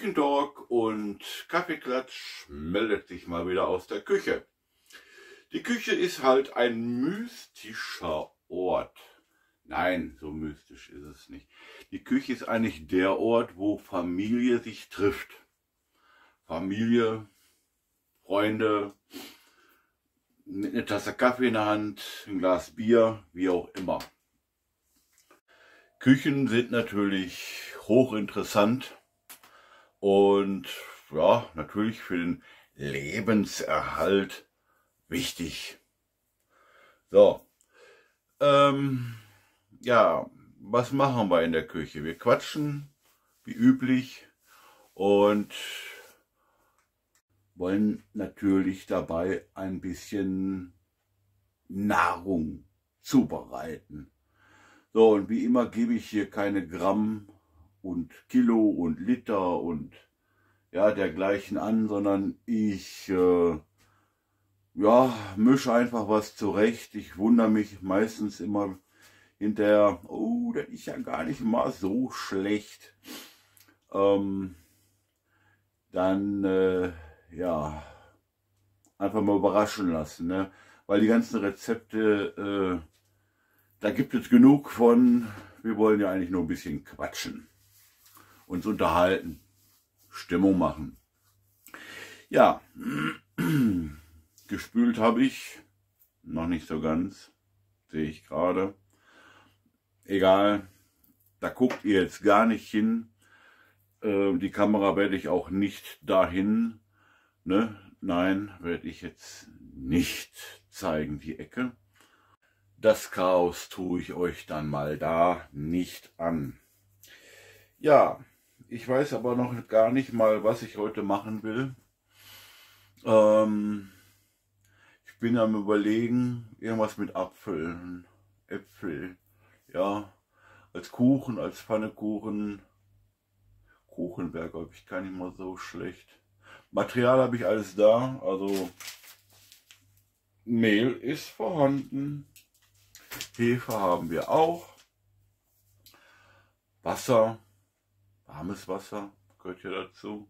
Küchentalk und Kaffeeklatsch meldet sich mal wieder aus der Küche. Die Küche ist halt ein mystischer Ort. Nein, so mystisch ist es nicht. Die Küche ist eigentlich der Ort, wo Familie sich trifft. Familie, Freunde, mit einer Tasse Kaffee in der Hand, ein Glas Bier, wie auch immer. Küchen sind natürlich hochinteressant und ja, natürlich für den Lebenserhalt wichtig. So, ja, was machen wir in der Küche? Wir quatschen, wie üblich, und wollen natürlich dabei ein bisschen Nahrung zubereiten. So, und wie immer gebe ich hier keine Gramm und Kilo und Liter und ja dergleichen an, sondern ich ja, mische einfach was zurecht. Ich wundere mich meistens immer hinterher, oh, das ist ja gar nicht mal so schlecht. Dann ja, einfach mal überraschen lassen, ne? Weil die ganzen Rezepte, da gibt es genug von. Wir wollen ja eigentlich nur ein bisschen quatschen, uns unterhalten, Stimmung machen. Ja, gespült habe ich, noch nicht so ganz, sehe ich gerade. Egal, da guckt ihr jetzt gar nicht hin. Die Kamera werde ich auch nicht dahin, ne? Nein, werde ich jetzt nicht zeigen, die Ecke. Das Chaos tue ich euch dann mal da nicht an. Ja, ich weiß aber noch gar nicht mal, was ich heute machen will. Ich bin am Überlegen, irgendwas mit Äpfel, ja, als Kuchen, als Pfannekuchen. Kuchen wäre, glaube ich, gar nicht mal so schlecht. Material habe ich alles da, also Mehl ist vorhanden. Hefe haben wir auch. Wasser, warmes Wasser gehört hier dazu.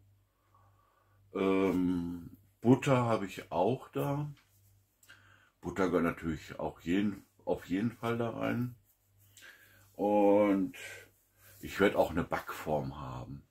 Butter habe ich auch da. Butter gehört natürlich auch auf jeden Fall da rein. Und ich werde auch eine Backform haben.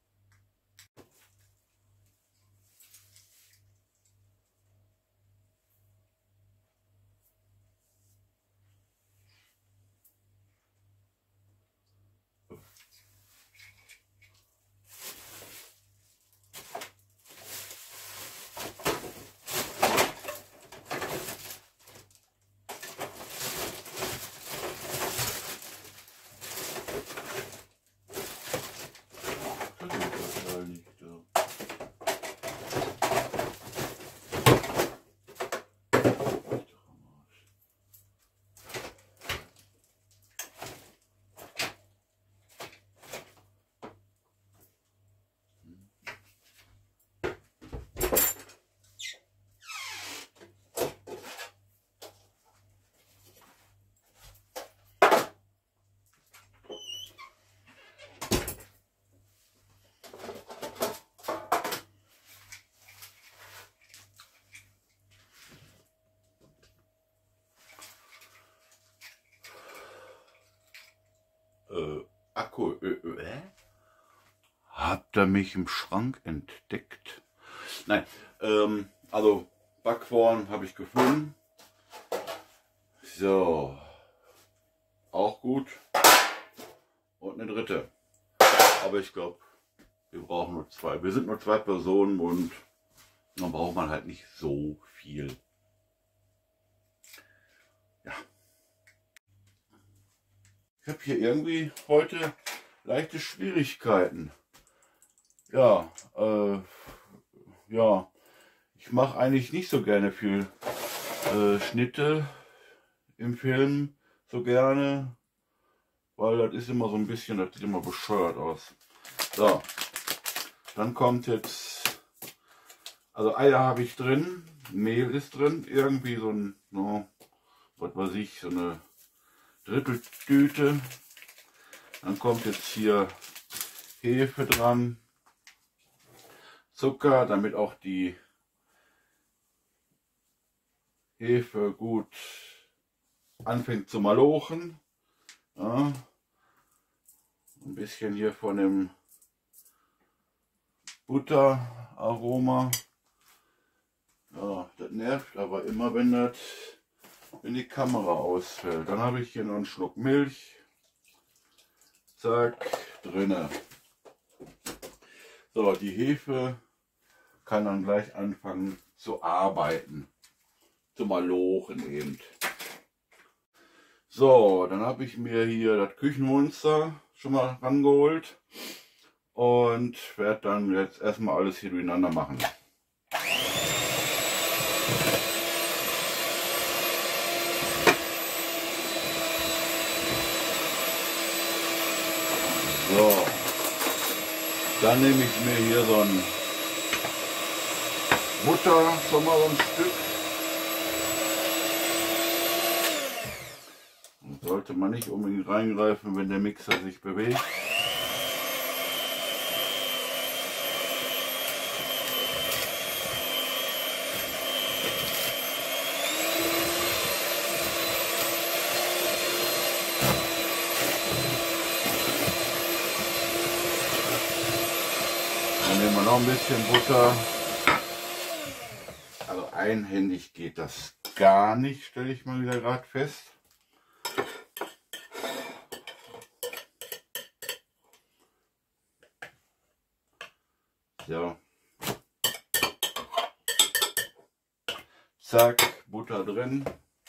Akku, habt ihr mich im Schrank entdeckt? Nein, also Backform habe ich gefunden. So, auch gut. Und eine dritte. Aber ich glaube, wir brauchen nur zwei. Wir sind nur zwei Personen und dann braucht man halt nicht so viel. Ja. Ich habe hier irgendwie heute leichte Schwierigkeiten. Ja, ja, ich mache eigentlich nicht so gerne viel Schnitte im Film, so gerne, weil das ist immer so ein bisschen, das sieht immer bescheuert aus. So, dann kommt jetzt, also Eier habe ich drin, Mehl ist drin, irgendwie so ein, no, was weiß ich, so eine Dritteltüte. Dann kommt jetzt hier Hefe dran. Zucker, damit auch die Hefe gut anfängt zu malochen. Ja. Ein bisschen hier von dem Butteraroma. Ja, das nervt aber immer, wenn die Kamera ausfällt. Dann habe ich hier noch einen Schluck Milch. Zack, drinne. So, die Hefe kann dann gleich anfangen zu arbeiten. Zu malochen eben. So, dann habe ich mir hier das Küchenmonster schon mal rangeholt. Und werde dann jetzt erstmal alles hier durcheinander machen. So, dann nehme ich mir hier so ein Butter, schon mal so ein Stück. Und sollte man nicht unbedingt reingreifen, wenn der Mixer sich bewegt. Dann nehmen wir noch ein bisschen Butter. Also einhändig geht das gar nicht, stelle ich mal wieder gerade fest. So. Zack, Butter drin.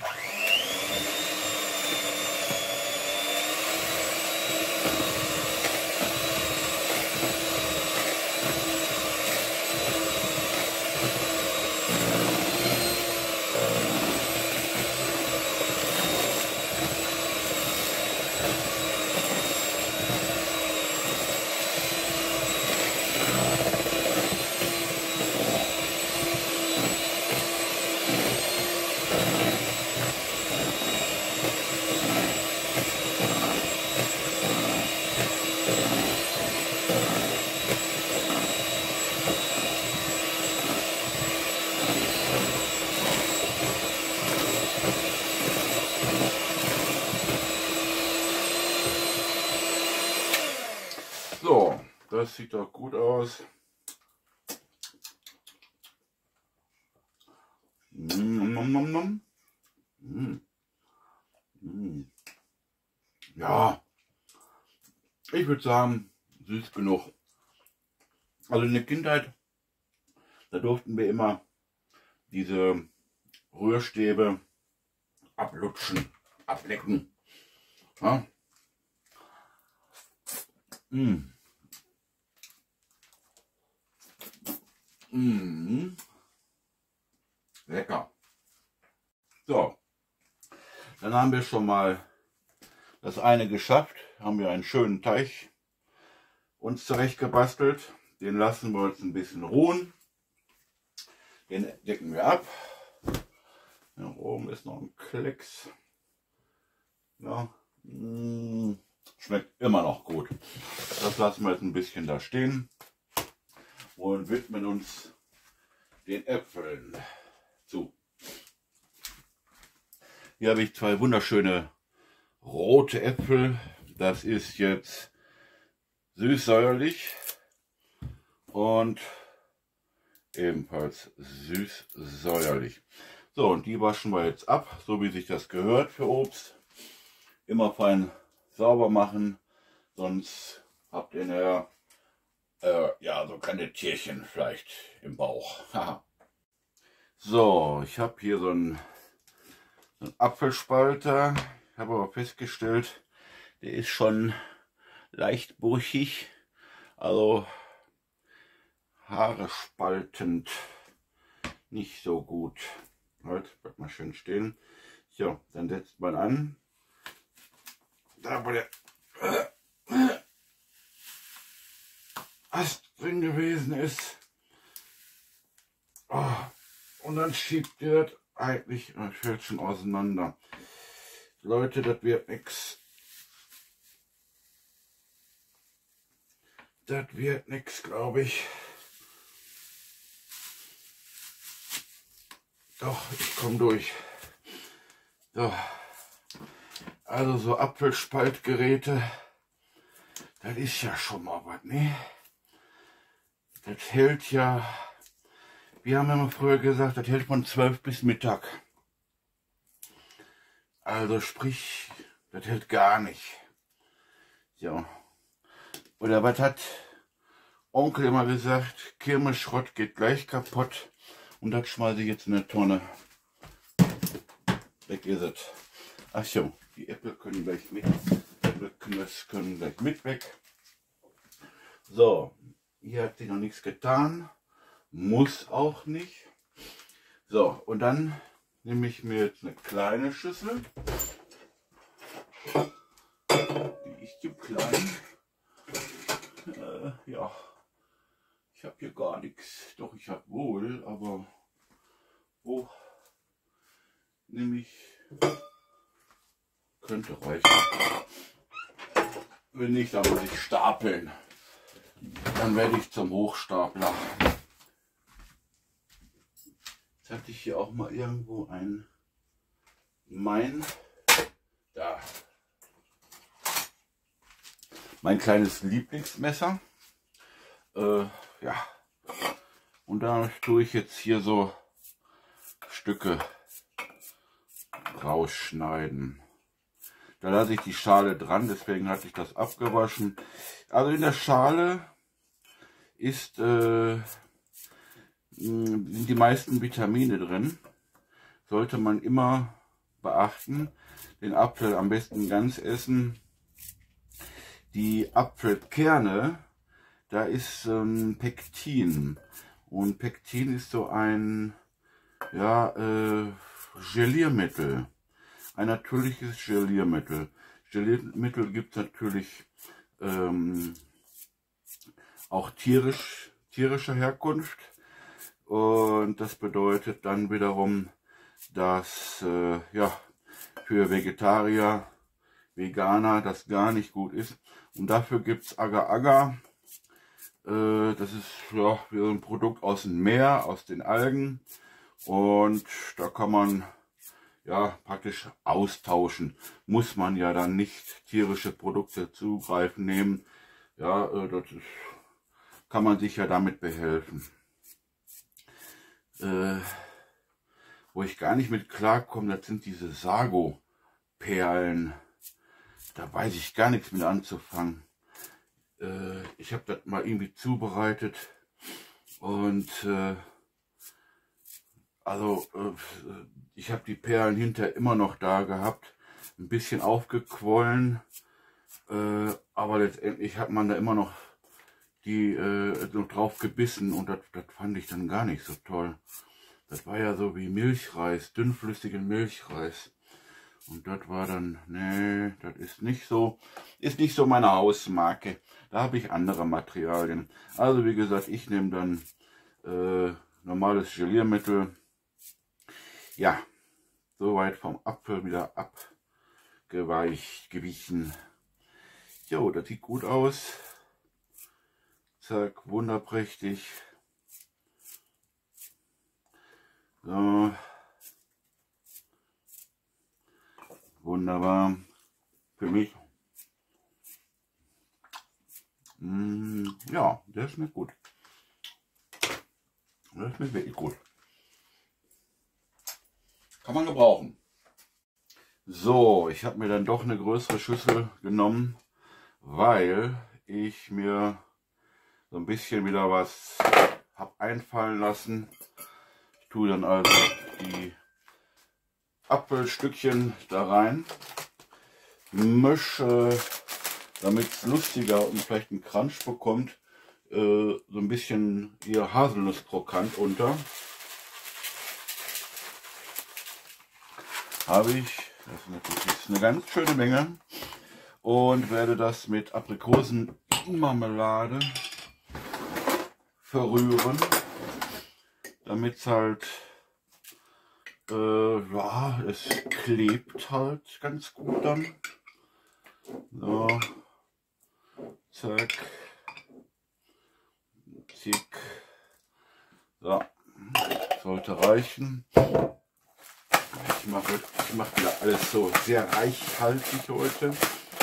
So, das sieht doch gut aus. Ja, ich würde sagen, süß genug. Also in der Kindheit, da durften wir immer diese Rührstäbe ablutschen, ablecken. Ja. Lecker. So, dann haben wir schon mal das eine geschafft. Haben wir einen schönen Teig uns zurecht gebastelt. Den lassen wir uns ein bisschen ruhen. Den decken wir ab. Hier oben ist noch ein Klecks. Ja. Schmeckt immer noch gut. Das lassen wir jetzt ein bisschen da stehen und widmen uns den Äpfeln zu. Hier habe ich zwei wunderschöne rote Äpfel. Das ist jetzt süß-säuerlich und ebenfalls süß-säuerlich. So, und die waschen wir jetzt ab, so wie sich das gehört für Obst. Immer fein sauber machen, sonst habt ihr nachher ja, so kleine Tierchen vielleicht im Bauch. So, ich habe hier so einen Apfelspalter. Ich habe aber festgestellt, der ist schon leicht brüchig, also Haare spaltend, nicht so gut. Halt, bleibt mal schön stehen. So, dann setzt man an. Da wo der Ast drin gewesen ist. Oh, und dann schiebt ihr das eigentlich, das fällt schon auseinander. Leute, das wird nix. Das wird nix, glaube ich. Doch, ich komme durch. So. Also so Apfelspaltgeräte, das ist ja schon mal was, ne? Das hält ja, wir haben immer früher gesagt, das hält von 12 bis Mittag. Also sprich, das hält gar nicht. So. Oder was hat Onkel immer gesagt? Kirmeschrott geht gleich kaputt. Und das schmeiße ich jetzt in eine Tonne. Weg ist es. Ach so, die Äpfel können gleich mit. Äpfelknös können gleich mit weg. So, hier hat sich noch nichts getan. Muss auch nicht. So, und dann nehme ich mir jetzt eine kleine Schüssel. Die ist zu klein. Ja, ich habe hier gar nichts. Doch, ich habe wohl, aber wo nehme ich? Könnte reichen. Wenn nicht, dann muss ich stapeln. Dann werde ich zum Hochstapler. Jetzt hatte ich hier auch mal irgendwo mein kleines Lieblingsmesser. Ja. Und da tue ich jetzt hier so Stücke rausschneiden. Da lasse ich die Schale dran, deswegen hatte ich das abgewaschen. Also in der Schale sind die meisten Vitamine drin. Sollte man immer beachten. Den Apfel am besten ganz essen. Die Apfelkerne, da ist Pektin. Und Pektin ist so ein Geliermittel. Ein natürliches Geliermittel. Geliermittel gibt es natürlich auch tierischer Herkunft. Und das bedeutet dann wiederum, dass für Vegetarier, Veganer das gar nicht gut ist. Und dafür gibt es Agar-Agar. Das ist ja wie so ein Produkt aus dem Meer, aus den Algen. Und da kann man ja praktisch austauschen. Muss man ja dann nicht tierische Produkte zugreifen nehmen. Ja, kann man sich ja damit behelfen. Wo ich gar nicht mit klarkomme, das sind diese Sago-Perlen. Da weiß ich gar nichts mit anzufangen. Ich habe das mal irgendwie zubereitet und ich habe die Perlen hinterher immer noch da gehabt, ein bisschen aufgequollen, aber letztendlich hat man da immer noch noch drauf gebissen und das fand ich dann gar nicht so toll. Das war ja so wie Milchreis, dünnflüssigen Milchreis. Und das war dann, nee, das ist nicht so meine Hausmarke. Da habe ich andere Materialien. Also wie gesagt, ich nehme dann normales Geliermittel. Ja, soweit vom Apfel wieder abgewichen. Jo, das sieht gut aus. Zack, wunderprächtig. So. Wunderbar. Für mich. Ja, der schmeckt gut. Der schmeckt wirklich gut. Kann man gebrauchen. So, ich habe mir dann doch eine größere Schüssel genommen, weil ich mir so ein bisschen wieder was habe einfallen lassen. Ich tue dann also die Apfelstückchen da rein, mische, damit es lustiger und vielleicht einen Crunch bekommt, so ein bisschen hier Haselnusskrokant unter. Habe ich, das ist eine ganz schöne Menge, und werde das mit Aprikosenmarmelade verrühren, damit es halt, ja, es klebt halt ganz gut dann. So, zack, zick, so, sollte reichen. Ich mache wieder alles so sehr reichhaltig heute.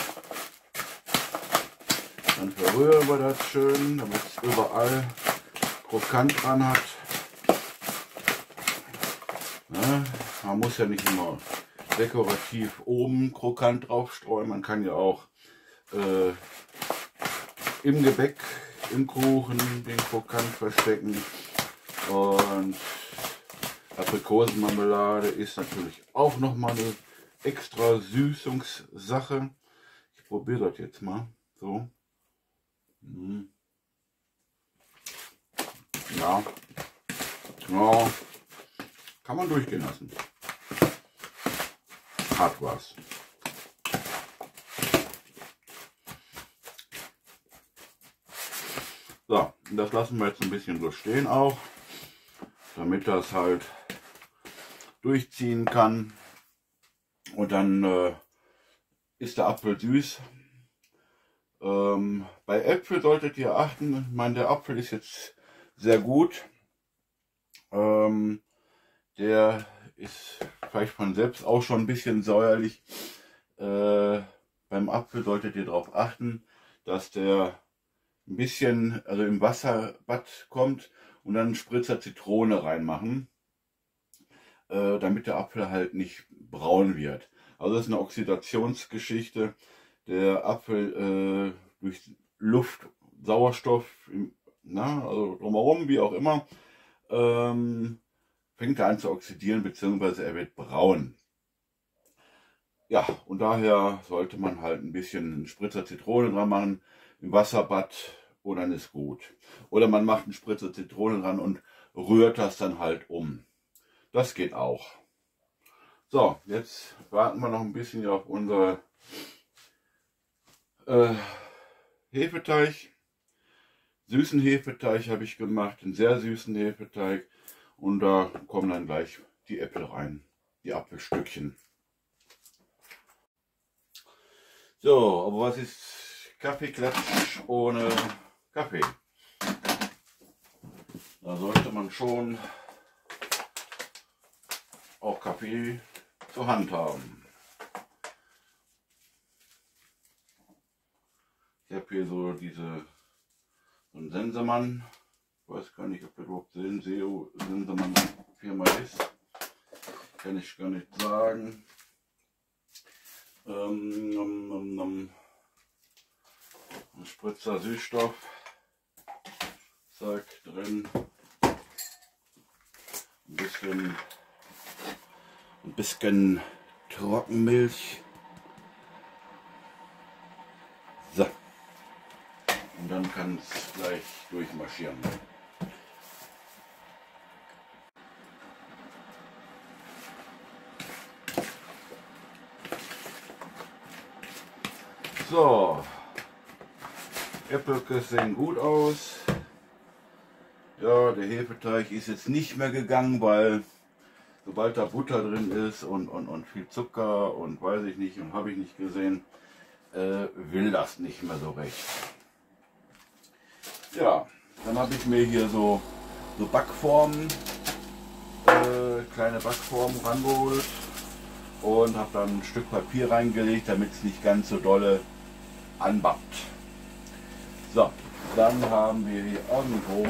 Dann verrühren wir das schön, damit es überall krokant dran hat. Ja, man muss ja nicht immer dekorativ oben krokant drauf streuen. Man kann ja auch im Gebäck, im Kuchen den krokant verstecken. Und Aprikosenmarmelade ist natürlich auch nochmal eine extra Süßungssache. Ich probiere das jetzt mal so. Ja, ja, kann man durchgehen lassen. Hat was. So, das lassen wir jetzt ein bisschen so stehen auch, damit das halt durchziehen kann. Und dann ist der Apfel süß. Bei Äpfel solltet ihr achten, ich meine, der Apfel ist jetzt sehr gut. Der ist vielleicht von selbst auch schon ein bisschen säuerlich. Beim Apfel solltet ihr darauf achten, dass der ein bisschen, also im Wasserbad kommt und dann einen Spritzer Zitrone reinmachen, damit der Apfel halt nicht braun wird. Also das ist eine Oxidationsgeschichte. Der Apfel durch Luft, Sauerstoff, also drumherum, wie auch immer, fängt er an zu oxidieren, beziehungsweise er wird braun. Ja, und daher sollte man halt ein bisschen einen Spritzer Zitrone dran machen, im Wasserbad, und dann ist gut. Oder man macht einen Spritzer Zitrone dran und rührt das dann halt um. Das geht auch. So, jetzt warten wir noch ein bisschen auf unser Hefeteig. Süßen Hefeteig habe ich gemacht, einen sehr süßen Hefeteig. Und da kommen dann gleich die Äpfel rein, die Apfelstückchen. So, aber was ist Kaffeeklatsch ohne Kaffee? Da sollte man schon auch Kaffee zur Hand haben. Ich habe hier so einen Sensemann. Ich weiß gar nicht, ob das überhaupt Sensemann Firma ist. Kann ich gar nicht sagen. Ein Spritzer Süßstoff. Zack, drin. Ein bisschen Trockenmilch. So. Und dann kann es gleich durchmarschieren. So, Äpfelke sehen gut aus. Ja, der Hefeteig ist jetzt nicht mehr gegangen, weil sobald da Butter drin ist und viel Zucker und weiß ich nicht und habe ich nicht gesehen, will das nicht mehr so recht. Ja, dann habe ich mir hier so Backformen, kleine Backformen rangeholt und habe dann ein Stück Papier reingelegt, damit es nicht ganz so dolle anbappt. So, dann haben wir hier irgendwo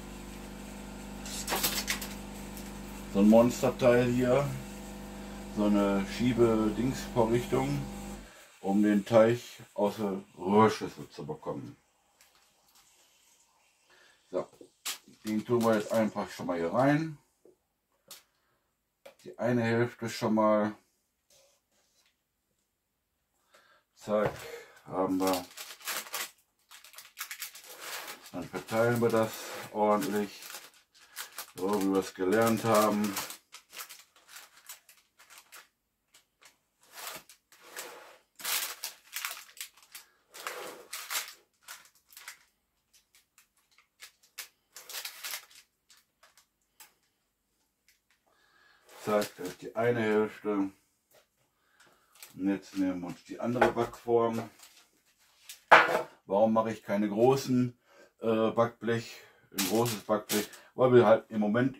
so ein Monsterteil hier, so eine Schiebe-Dings-Vorrichtung, um den Teig aus der Rührschüssel zu bekommen. So, den tun wir jetzt einfach schon mal hier rein. Die eine Hälfte schon mal. Zack, haben wir. Dann verteilen wir das ordentlich, so wie wir es gelernt haben. Zack, das ist die eine Hälfte. Und jetzt nehmen wir uns die andere Backform. Warum mache ich keine großen Backblech, ein großes Backblech? weil wir halt im Moment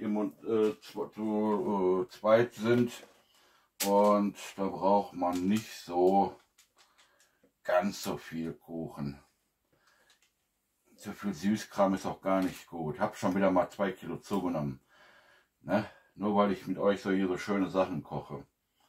zu zweit sind und da braucht man nicht so ganz so viel Kuchen. So viel Süßkram ist auch gar nicht gut. Hab schon wieder mal 2 Kilo zugenommen. Ne? Nur weil ich mit euch so hier so schöne Sachen koche.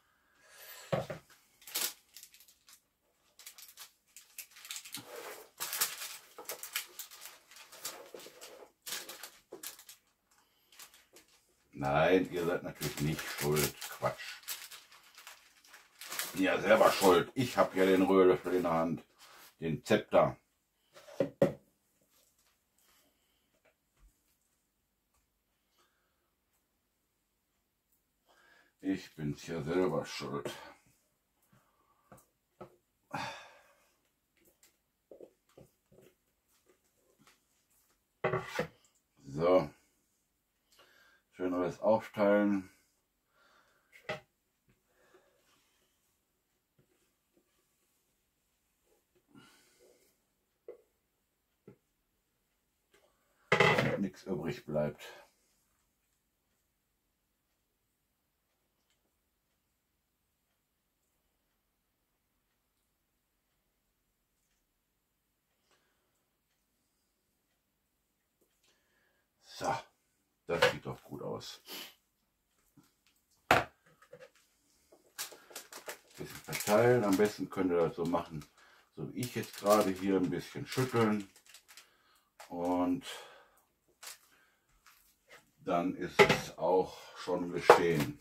Nein, ihr seid natürlich nicht schuld. Quatsch. Ja, selber schuld. Ich habe ja den Rührlöffel in der Hand. Den Zepter. Ich bin's ja selber schuld. So. Schön alles aufteilen. Damit nichts übrig bleibt. So, das sieht doch gut aus. Ein bisschen verteilen. Am besten könnt ihr das so machen, so wie ich jetzt gerade hier, ein bisschen schütteln. Und dann ist es auch schon geschehen.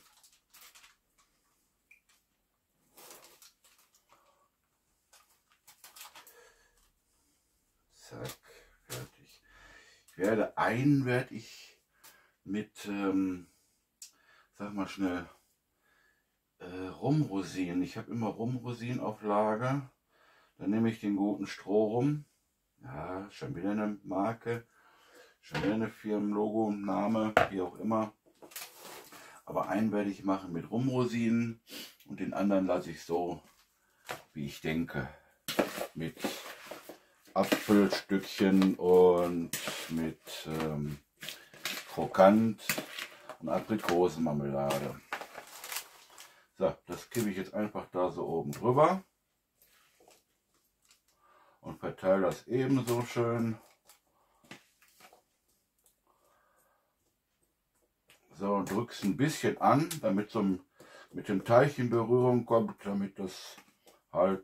Zack, fertig. Werde ich mit, sag mal schnell, Rumrosinen. Ich habe immer Rumrosinen auf Lager. Dann nehme ich den guten Strohrum. Ja, schon wieder eine Marke. Schon wieder eine Firmenlogo, Name, wie auch immer. Aber einen werde ich machen mit Rumrosinen und den anderen lasse ich so, wie ich denke. Mit Apfelstückchen und mit Krokant und Aprikosenmarmelade. So, das kippe ich jetzt einfach da so oben drüber und verteile das ebenso schön. So, drücke es ein bisschen an, damit so mit dem Teig in Berührung kommt, damit das halt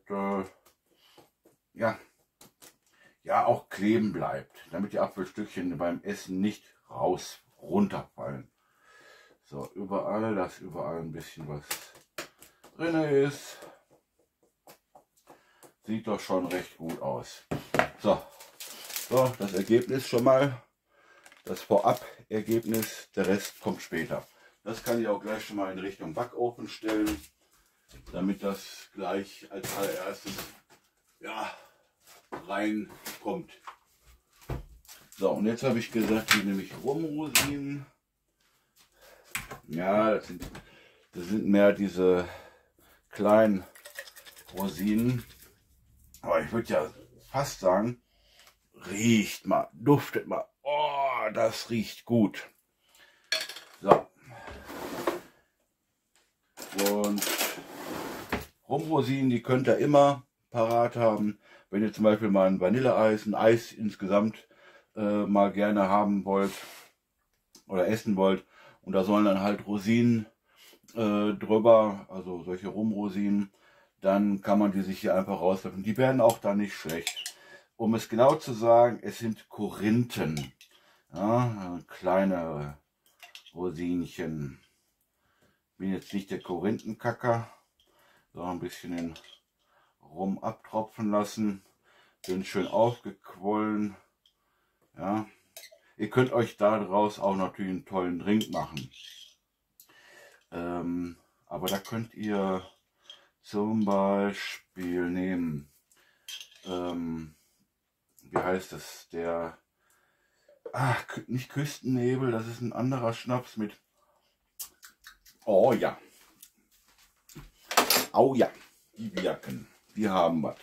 ja auch kleben bleibt, damit die Apfelstückchen beim Essen nicht runterfallen. So, überall, dass überall ein bisschen was drin ist. Sieht doch schon recht gut aus. So, das Ergebnis schon mal. Das Vorab-Ergebnis, der Rest kommt später. Das kann ich auch gleich schon mal in Richtung Backofen stellen, damit das gleich als allererstes reinkommt. So, und jetzt habe ich gesagt, hier nehme ich Rumrosinen. Ja, das sind mehr diese kleinen Rosinen. Aber ich würde ja fast sagen, riecht mal, duftet mal. Oh, das riecht gut. So. Und Rumrosinen, die könnt ihr immer parat haben. Wenn ihr zum Beispiel mal ein Vanilleeis, ein Eis insgesamt mal gerne haben wollt oder essen wollt. Und da sollen dann halt Rosinen drüber, also solche Rumrosinen, dann kann man die sich hier einfach rauslöffeln. Die werden auch da nicht schlecht. Um es genau zu sagen, es sind Korinthen. Ja, kleine Rosinchen. Bin jetzt nicht der Korinthenkacker. So, ein bisschen den Rum abtropfen lassen. Bin schön aufgequollen. Ja. Ihr könnt euch daraus auch natürlich einen tollen Drink machen. Aber da könnt ihr zum Beispiel nehmen, wie heißt es, nicht Küstennebel, das ist ein anderer Schnaps mit, oh ja, die wirken, die haben was.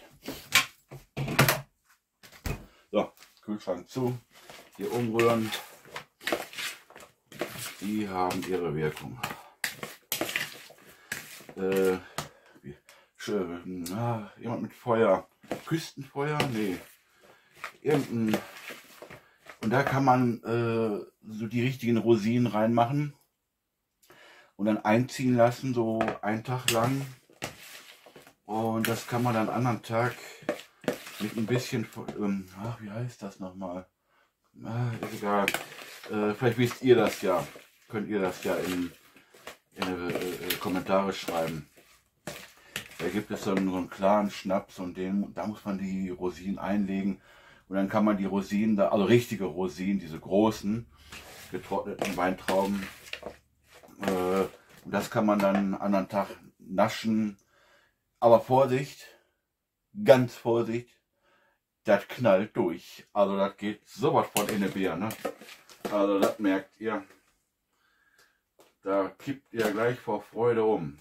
So, Kühlschrank zu, hier umrühren die haben ihre Wirkung. Jemand mit Feuer. Küstenfeuer? Nee. Irgendein. Und da kann man so die richtigen Rosinen reinmachen und dann einziehen lassen, so einen Tag lang. Und das kann man dann am anderen Tag mit ein bisschen, wie heißt das nochmal? Ist egal. Vielleicht wisst ihr das ja. Könnt ihr das ja in Kommentare schreiben. Da gibt es so einen klaren Schnaps und da muss man die Rosinen einlegen. Und dann kann man die Rosinen, also richtige Rosinen, diese großen, getrockneten Weintrauben, und das kann man dann einen anderen Tag naschen. Aber Vorsicht, ganz Vorsicht, das knallt durch. Also das geht sowas von in eine Bier, ne? Also das merkt ihr. Da kippt ihr gleich vor Freude um.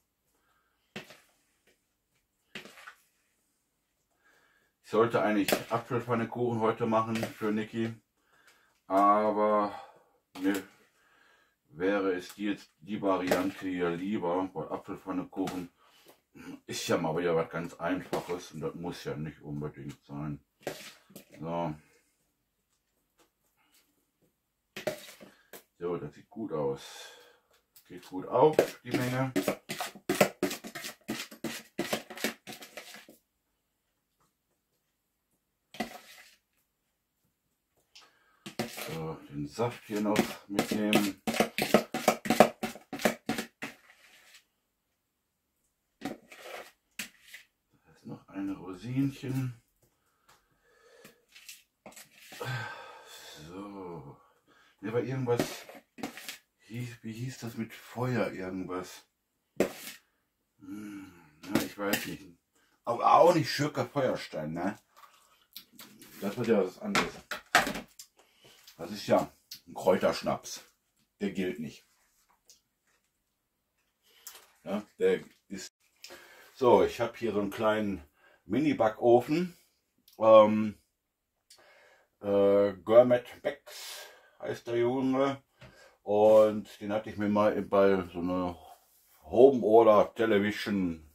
Ich sollte eigentlich Apfelpfannekuchen heute machen für Niki, aber mir wäre es jetzt die Variante hier lieber, weil Apfelpfannekuchen ist ja mal wieder was ganz Einfaches und das muss ja nicht unbedingt sein. So, so, das sieht gut aus. Geht gut auf, die Menge. So, den Saft hier noch mitnehmen. Da ist noch eine Rosinchen. So, hier war irgendwas, wie hieß das mit Feuer irgendwas? Ja, ich weiß nicht. Aber auch nicht Schürker Feuerstein, ne? Das wird ja was anderes. Das ist ja ein Kräuterschnaps. Der gilt nicht. Ja, der ist. So, ich habe hier so einen kleinen Mini-Backofen. Gourmet Becks heißt der Junge. Und den hatte ich mir mal bei so einer Home Order Television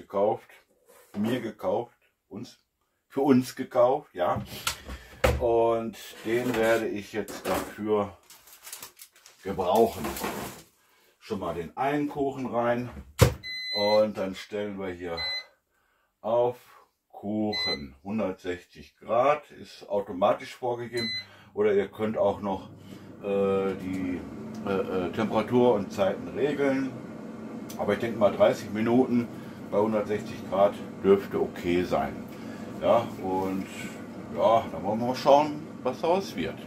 für uns gekauft, ja. Und den werde ich jetzt dafür gebrauchen. Schon mal den einen Kuchen rein und dann stellen wir hier auf Kuchen. 160 Grad ist automatisch vorgegeben, oder ihr könnt auch noch die Temperatur und Zeiten regeln. Aber ich denke mal 30 Minuten bei 160 Grad dürfte okay sein. Ja, und ja, dann wollen wir mal schauen, was daraus wird.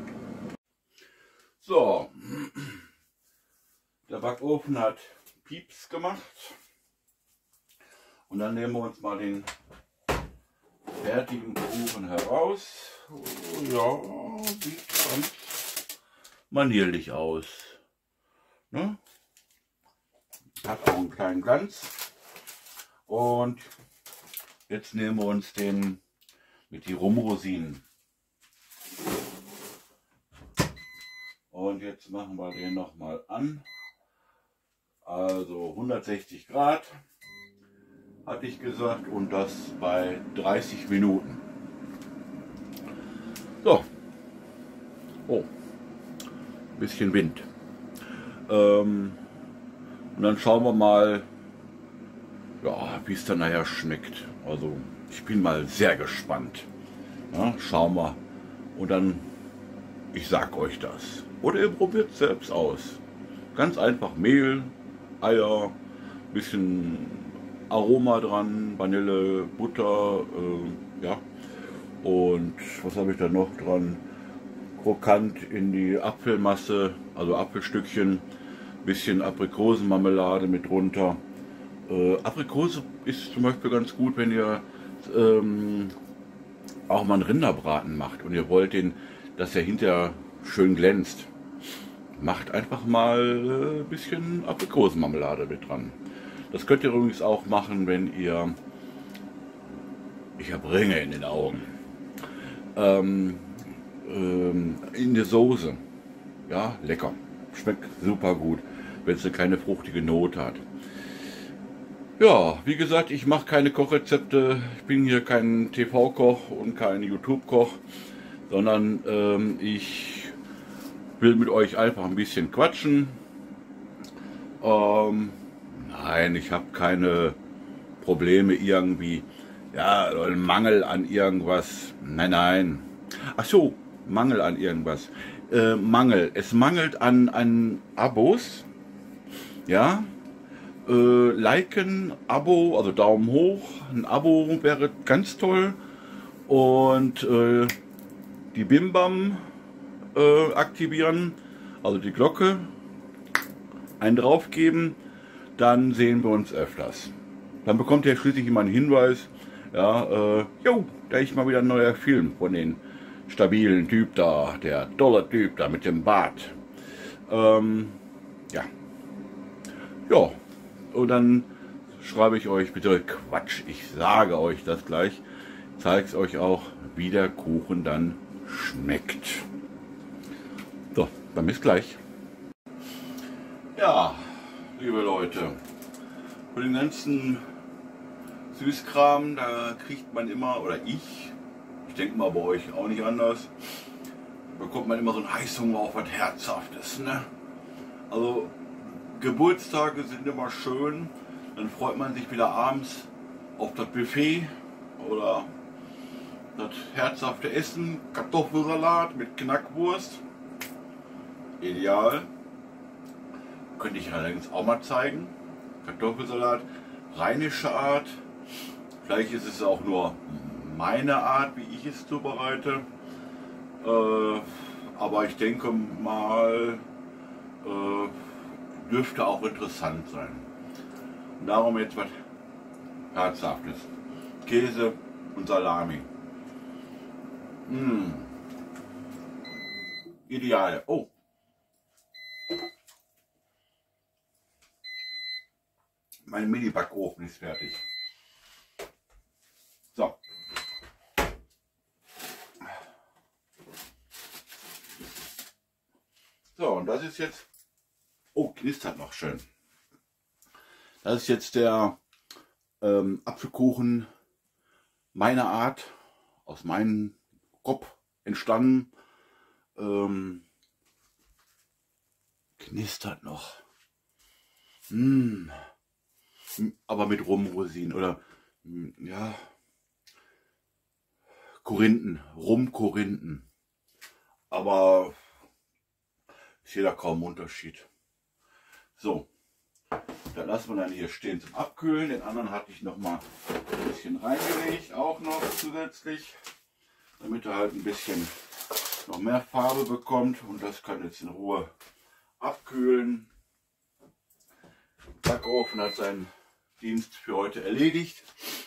So, der Backofen hat Pieps gemacht. Und dann nehmen wir uns mal den fertigen Kuchen heraus. Ja, sieht ganz manierlich aus. Ne? Hat auch einen kleinen Glanz. Und jetzt nehmen wir uns den mit die Rumrosinen. Und jetzt machen wir den noch mal an. Also 160 Grad hatte ich gesagt, und das bei 30 Minuten. So. Oh. Ein bisschen Wind. Und dann schauen wir mal, ja, wie es dann nachher schmeckt. Also ich bin mal sehr gespannt. Ja, schauen wir. Und dann, ich sag euch das. Oder ihr probiert es selbst aus. Ganz einfach Mehl, Eier, bisschen Aroma dran, Vanille, Butter, ja. Und was habe ich da noch dran? Krokant in die Apfelmasse, also Apfelstückchen, bisschen Aprikosenmarmelade mit drunter. Aprikose ist zum Beispiel ganz gut, wenn ihr auch mal einen Rinderbraten macht und ihr wollt dass er hinterher schön glänzt. Macht einfach mal ein bisschen Aprikosenmarmelade mit dran. Das könnt ihr übrigens auch machen, wenn ihr, ich habe Ringe in den Augen, in der Soße. Ja, lecker. Schmeckt super gut, wenn es keine fruchtige Note hat. Ja, wie gesagt, ich mache keine Kochrezepte. Ich bin hier kein TV-Koch und kein YouTube-Koch, sondern ich will mit euch einfach ein bisschen quatschen. Nein, ich habe keine Probleme irgendwie. Ja, ein Mangel an irgendwas. Nein, nein. Ach so, Mangel an irgendwas. Mangel. Es mangelt an Abos. Ja. Liken, Abo, also Daumen hoch. Ein Abo wäre ganz toll. Und die Bimbam aktivieren. Also die Glocke. Einen draufgeben. Dann sehen wir uns öfters. Dann bekommt ihr schließlich immer einen Hinweis. Ja, jo, da ist mal wieder ein neuer Film von den stabilen Typ da, der tolle Typ da mit dem Bart. Ja. Ja, und dann schreibe ich euch bitte Quatsch, ich sage euch das gleich, zeige es euch auch, wie der Kuchen dann schmeckt. So, dann bis gleich. Ja, liebe Leute, für den ganzen Süßkram, da kriegt man immer, oder ich denke mal bei euch auch nicht anders, bekommt man immer so einen Heißhunger auf was Herzhaftes. Ne? Also Geburtstage sind immer schön, dann freut man sich wieder abends auf das Buffet oder das herzhafte Essen, Kartoffelsalat mit Knackwurst, ideal. Könnte ich allerdings auch mal zeigen, Kartoffelsalat, rheinische Art, vielleicht ist es auch nur meine Art, wie ich es zubereite, aber ich denke mal, dürfte auch interessant sein. Und darum jetzt was Herzhaftes. Käse und Salami. Mmh. Ideal. Oh. Mein Mini-Backofen ist fertig. So. So, und das ist jetzt... Oh, knistert noch schön. Das ist jetzt der Apfelkuchen meiner Art, aus meinem Kopf entstanden. Knistert noch. Aber mit Rumrosinen oder ja, Korinthen, Rumkorinthen. Aber ist hier da kaum Unterschied. So, dann lassen wir dann hier stehen zum Abkühlen. Den anderen hatte ich noch mal ein bisschen reingelegt, auch noch zusätzlich, damit er halt ein bisschen noch mehr Farbe bekommt. Und das kann jetzt in Ruhe abkühlen. Der Backofen hat seinen Dienst für heute erledigt.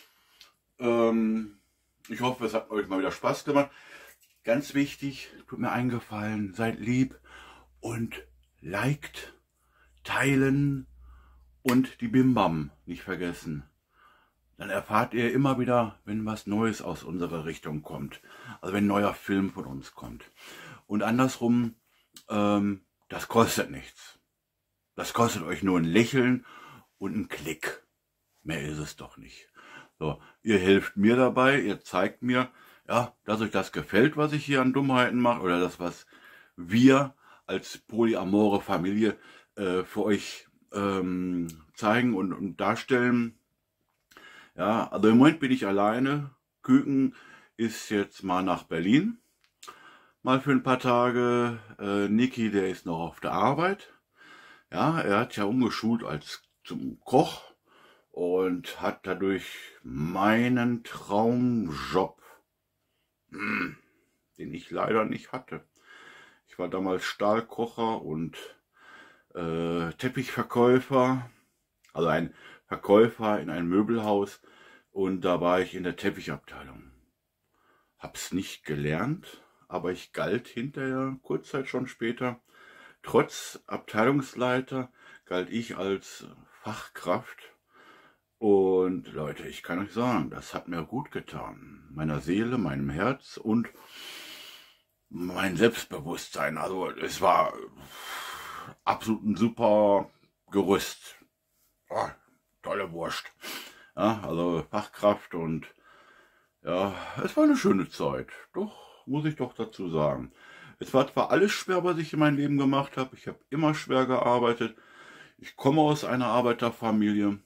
Ich hoffe, es hat euch mal wieder Spaß gemacht. Ganz wichtig, tut mir einen Gefallen, seid lieb und liked, teilen und die Bimbam nicht vergessen. Dann erfahrt ihr immer wieder, wenn was Neues aus unserer Richtung kommt. Also wenn ein neuer Film von uns kommt. Und andersrum, das kostet nichts. Das kostet euch nur ein Lächeln und ein Klick. Mehr ist es doch nicht. So, ihr helft mir dabei, ihr zeigt mir, ja, dass euch das gefällt, was ich hier an Dummheiten mache, oder das, was wir als polyamore Familie für euch zeigen und darstellen. Ja, also im Moment bin ich alleine. Küken ist jetzt mal nach Berlin, mal für ein paar Tage. Niki, der ist noch auf der Arbeit. Ja, er hat ja umgeschult als zum Koch und hat dadurch meinen Traumjob, den ich leider nicht hatte. Ich war damals Stahlkocher und Teppichverkäufer, also ein Verkäufer in einem Möbelhaus, und da war ich in der Teppichabteilung. Hab's nicht gelernt, aber ich galt hinterher, kurz Zeit schon später, trotz Abteilungsleiter galt ich als Fachkraft. Und Leute, ich kann euch sagen, das hat mir gut getan. Meiner Seele, meinem Herz und mein Selbstbewusstsein. Also es war absolut ein super Gerüst. Oh, tolle Wurst. Ja, also Fachkraft und ja, es war eine schöne Zeit. Doch, muss ich doch dazu sagen. Es war zwar alles schwer, was ich in meinem Leben gemacht habe. Ich habe immer schwer gearbeitet. Ich komme aus einer Arbeiterfamilie.